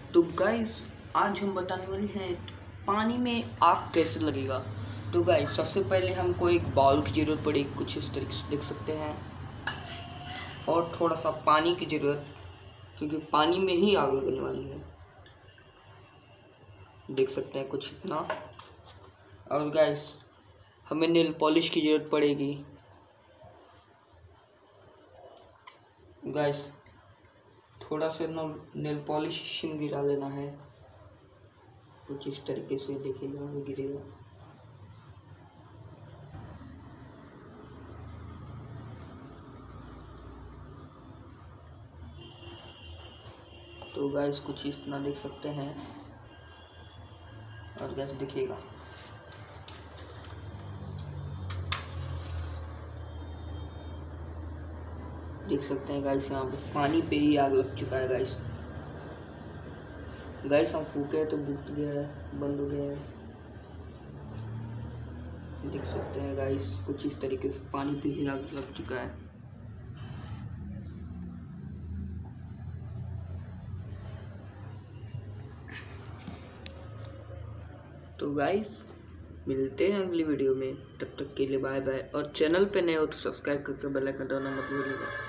तो गाइस आज हम बताने वाले हैं पानी में आग कैसे लगेगा। तो गाइस सबसे पहले हमको एक बाउल की ज़रूरत पड़ेगी, कुछ इस तरीके से देख सकते हैं, और थोड़ा सा पानी की ज़रूरत, क्योंकि पानी में ही आग लगने वाली है। देख सकते हैं कुछ इतना। और गाइस हमें नेल पॉलिश की ज़रूरत पड़ेगी। गाइस थोड़ा सा नेल पॉलिश में गिरा लेना है, कुछ इस तरीके से देखिएगा, वो गिरेगा। तो गाइस कुछ इतना देख सकते हैं। और गाइस देखिएगा, देख सकते हैं गाइस, यहाँ पे पानी पे ही आग लग चुका है। गाइस हम फूके तो बुझ गया है, बंद हो गया है। देख सकते हैं गाइस, कुछ इस तरीके से पानी पे ही आग लग चुका है। तो गाइस मिलते हैं अगली वीडियो में, तब तक के लिए बाय बाय। और चैनल पे नए हो तो सब्सक्राइब करके बेल आइकन दबाना मत भूलिएगा।